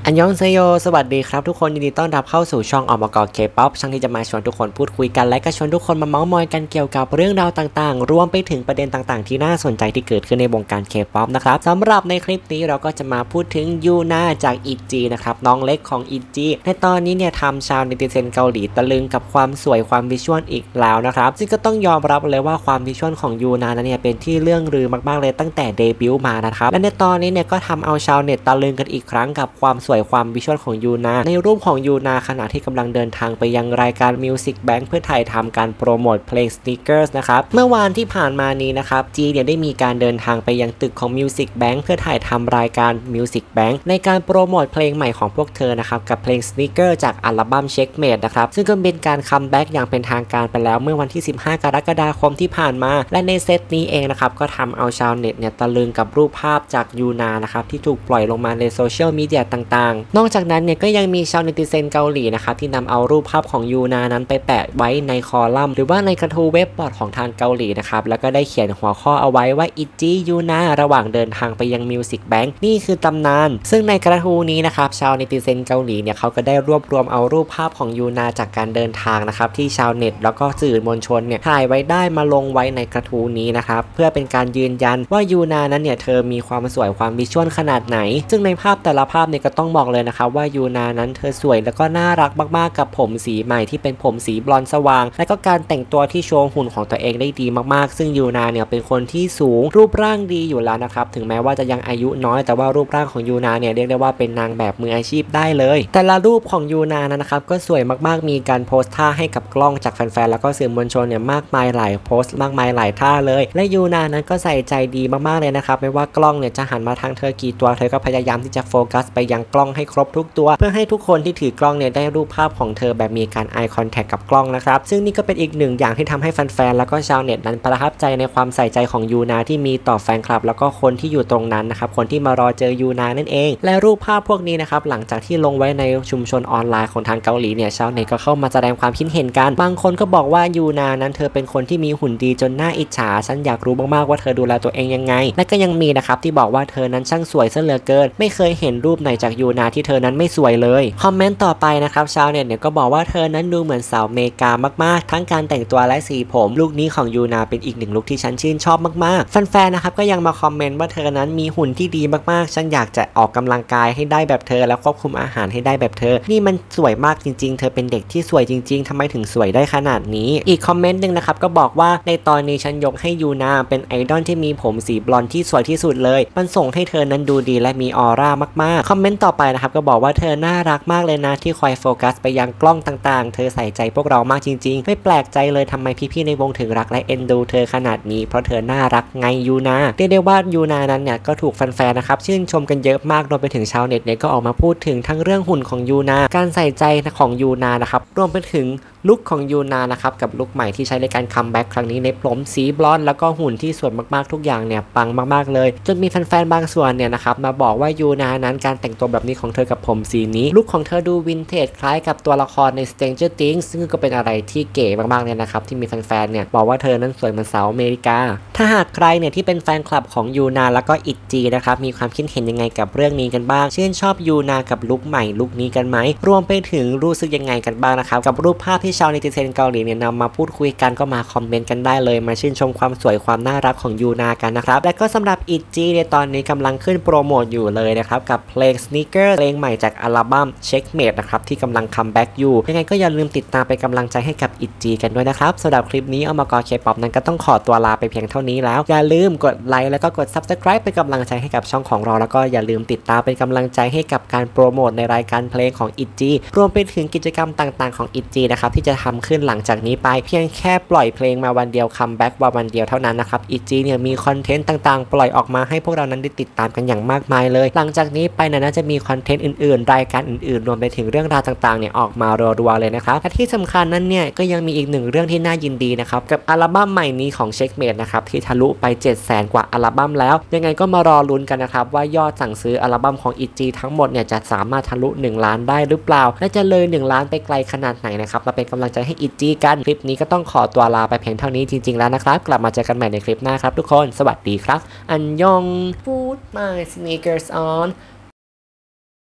อันยองเซโยสวัสดีครับทุกคนยินดีต้อนรับเข้าสู่ช่องอมกเคป๊อปช่องที่จะมาชวนทุกคนพูดคุยกันและก็ชวนทุกคนมาเม้ามอยกันเกี่ยวกับเรื่องราวต่างๆรวมไปถึงประเด็นต่างๆที่น่าสนใจที่เกิดขึ้นในวงการเคป๊อปนะครับสำหรับในคลิปนี้เราก็จะมาพูดถึงยูนาจากอิจินะครับน้องเล็กของอิจิในตอนนี้เนี่ยทำชาวเนติเซนเกาหลีตะลึงกับความสวยความวิชวลอีกแล้วนะครับซึ่งก็ต้องยอมรับเลยว่าความวิชวลของยูนาเนี่ยเป็นที่เรื่องลือมากๆเลยตั้งแต่เดบิวต์มานะครับและในตอนนี้เนี่ยก็ทำเอาชาวเน็ตตะลึงกันอีกครั้งกับความสวยความวิชวลของยูนาในรูปของยูนาขณะที่กำลังเดินทางไปยังรายการ Music Bank เพื่อถ่ายทำการโปรโมทเพลง Sneakers นะครับเมื่อวานที่ผ่านมานี้นะครับจีเนี่ยได้มีการเดินทางไปยังตึกของ Music Bank เพื่อถ่ายทำรายการ Music Bank ในการโปรโมทเพลงใหม่ของพวกเธอนะครับกับเพลง Sneakers จากอัลบั้ม Checkmate นะครับซึ่งก็เป็นการคัมแบ็กอย่างเป็นทางการไปแล้วเมื่อวันที่15 กรกฎาคมที่ผ่านมาและในเซตนี้เองนะครับก็ทำเอาชาวเน็ตเนี่ยตะลึงกับรูปภาพจากยูนานะครับที่ถูกปล่อยลงมาในโซเชียลมีเดียต่างๆนอกจากนั้นเนี่ยก็ยังมีชาวเนติเซนเกาหลีนะครับที่นำเอารูปภาพของยูนานั้นไปแปะไว้ในคอลัมน์หรือว่าในกระทู้เว็บบอร์ดของทางเกาหลีนะครับแล้วก็ได้เขียนหัวข้อเอาไว้ว่าอิจิยูนาระหว่างเดินทางไปยังมิวสิกแบงค์นี่คือตำนานซึ่งในกระทู้นี้นะครับชาวเนติเซนเกาหลีเนี่ยเขาก็ได้รวบรวมเอารูปภาพของยูนาจากการเดินทางนะครับที่ชาวเน็ตแล้วก็สื่อมวลชนเนี่ยถ่ายไว้ได้มาลงไว้ในกระทู้นี้นะครับเพื่อเป็นการยืนยันว่ายูนานั้นเนี่ยเธอมีความสวยความวิชวลขนาดไหนซึ่งในภาพแต่ละภาพเนี่ยก็ต้องบอกเลยนะครับว่ายูนานั้นเธอสวยแล้วก็น่ารักมากๆกับผมสีใหม่ที่เป็นผมสีบลอนด์สว่างและก็การแต่งตัวที่โชว์หุ่นของตัวเองได้ดีมากๆซึ่งยูนาเนี่ยเป็นคนที่สูงรูปร่างดีอยู่แล้วนะครับถึงแม้ว่าจะยังอายุน้อยแต่ว่ารูปร่างของยูนาเนี่ยเรียกได้ว่าเป็นนางแบบมืออาชีพได้เลยแต่ละรูปของยูนานะครับก็สวยมากๆมีการโพสท่าให้กับกล้องจากแฟนๆแล้วก็สื่อมวลชนเนี่ยมากมายหลายโพสต์มากมายหลายท่าเลยและยูนานั้นก็ใส่ใจดีมากๆเลยนะครับไม่ว่ากล้องเนี่ยจะหันมาทางเธอกี่ตัวเธอก็พยายามที่จะโฟกัสไปยังกล้องให้ครบทุกตัวเพื่อให้ทุกคนที่ถือกล้องเนี่ยได้รูปภาพของเธอแบบมีการ eye contact กับกล้องนะครับซึ่งนี่ก็เป็นอีกหนึ่งอย่างที่ทำให้แฟนๆแล้วก็ชาวเน็ตนั้นประทับใจในความใส่ใจของยูนาที่มีต่อแฟนคลับแล้วก็คนที่อยู่ตรงนั้นนะครับคนที่มารอเจอยูนานั่นเองและรูปภาพพวกนี้นะครับหลังจากที่ลงไว้ในชุมชนออนไลน์ของทางเกาหลีเนี่ยชาวเน็ตก็เข้ามาแสดงความคิดเห็นกันบางคนก็บอกว่ายูนานั้นเธอเป็นคนที่มีหุ่นดีจนน่าอิจฉาฉันอยากรู้มากๆว่าเธอดูแลตัวเองยังไงและก็ยังมีนะครับที่บอกว่าเธอนั้นช่างสวยซะเหลือเกินไม่เคยเห็นรูปไหนจากยูนาที่เธอนั้นไม่สวยเลยคอมเมนต์ต่อไปนะครับชาวเน็ตเนี่ยก็บอกว่าเธอนั้นดูเหมือนสาวเมกามากๆทั้งการแต่งตัวและสีผมลุคนี้ของยูนาเป็นอีกหนึ่งลุคที่ฉันชื่นชอบมากๆแฟนๆนะครับก็ยังมาคอมเมนต์ว่าเธอนั้นมีหุ่นที่ดีมากๆฉันอยากจะออกกำลังกายให้ได้แบบเธอแล้วควบคุมอาหารให้ได้แบบเธอนี่มันสวยมากจริงๆเธอเป็นเด็กที่สวยจริงๆทำไมถึงสวยได้ขนาดนี้อีกคอมเมนต์นึงนะครับก็บอกว่าในตอนนี้ฉันยกให้ยูนาเป็นไอดอลที่มีผมสีบลอนด์ที่สวยที่สุดเลยมันส่งให้เธอนั้นดูดีและมีออร่ามากๆคอมเมนต์ต่อไปนะครับก็บอกว่าเธอน่ารักมากเลยนะที่คอยโฟกัสไปยังกล้องต่างๆเธอใส่ใจพวกเรามากจริงๆไม่แปลกใจเลยทำไมพี่ๆในวงถึงรักและเอ็นดูเธอขนาดนี้เพราะเธอน่ารักไงยูนาเรียกได้ว่ายูนานั้นเนี่ยก็ถูกแฟนๆนะครับชื่นชมกันเยอะมากรวมไปถึงชาวเน็ตเนี่ยก็ออกมาพูดถึงทั้งเรื่องหุ่นของยูนาการใส่ใจของยูนานะครับรวมไปถึงลุคของยูนานะครับกับลุคใหม่ที่ใช้ในการคัมแบ็กครั้งนี้ในผมสีบลอนด์แล้วก็หุ่นที่สวยมากๆทุกอย่างเนี่ยปังมากๆเลยจนมีแฟนๆบางส่วนเนี่ยนะครับมาบอกว่ายูนานั้นการแต่งตัวแบบนี้ของเธอกับผมสีนี้ลุคของเธอดูวินเทจคล้ายกับตัวละครใน Stranger Things ซึ่งก็เป็นอะไรที่เก๋มากๆเลยนะครับที่มีแฟนๆเนี่ยบอกว่าเธอนั้นสวยเหมือนสาวอเมริกาถ้าหากใครเนี่ยที่เป็นแฟนคลับของยูนาแล้วก็อิจินะครับมีความคิดเห็นยังไงกับเรื่องนี้กันบ้างชื่นชอบยูนากับลุคใหม่ลุคนี้กันไหมรวมไปถึงรู้สึกยังไงกันบ้างนะครับกับรูปภาพที่ชาวเนติเซนเกาหลีเนี่ยนำมาพูดคุยกันก็มาคอมเมนต์กันได้เลยมาชื่นชมความสวยความน่ารักของยูนากันนะครับและก็สำหรับอิจิในตอนนี้กำลังขึ้นโปรโมทอยู่เลยนะครับกับเพลง Sneakers เพลงใหม่จากอัลบั้ม Checkmate นะครับที่กำลังคัมแบ็กอยู่ยังไงก็อย่าลืมติดตามเป็นกำลังใจให้กับอิจิกันด้วยนะครับสำหรับคลิปนี้อมกเคป๊อปนั้นก็ต้องขอตัวลาไปเพียงเท่านี้แล้วอย่าลืมกดไลค์แล้วก็กด Subscribe เป็นกำลังใจให้กับช่องของเราแล้วก็อย่าลืมติดตามเป็นกำลังใจให้กับการโปรโมทในรายการเพลงของอิจิรวมไปถึงกิจกรรมต่างๆของอิจินะครับที่จะทำขึ้นหลังจากนี้ไปเพียงแค่ปล่อยเพลงมาวันเดียวคัมแบ็กวันเดียวเท่านั้นนะครับอิจิเนี่ยมีคอนเทนต์ต่างๆปล่อยออกมาให้พวกเรานั้นได้ติดตามกันอย่างมากมายเลยหลังจากนี้ไปน่าจะมีคอนเทนต์อื่นๆรายการอื่นๆรวมไปถึงเรื่องราวต่างๆเนี่ยออกมารัวๆเลยนะครับและที่สำคัญนั้นเนี่ยก็ยังมีอีกหนึ่งเรื่องที่น่ายินดีนะครับกับอัลบั้มใหม่นี้ของ Checkmate นะครับที่ทะลุไป 700,000 กว่าอัลบั้มแล้วยังไงก็มารอลุ้นกันนะครับว่ายอดสั่งซื้ออัลบั้มของอิจิทั้งหมดเนี่ยจะสามารถทะลุ1 ล้านได้หรือเปล่าและจะเลย1 ล้านไปไกลขนาดไหนนะครับมาเป็นกำลังใจให้อิจิกันคลิปนี้ก็ต้องขอตัวลาไปเพียงเท่านี้จริงๆแล้วนะครับกลับมาเจอกันใหม่ในคลิปหน้าครับทุกคนสวัสดีครับอันยอง Put my sneakers on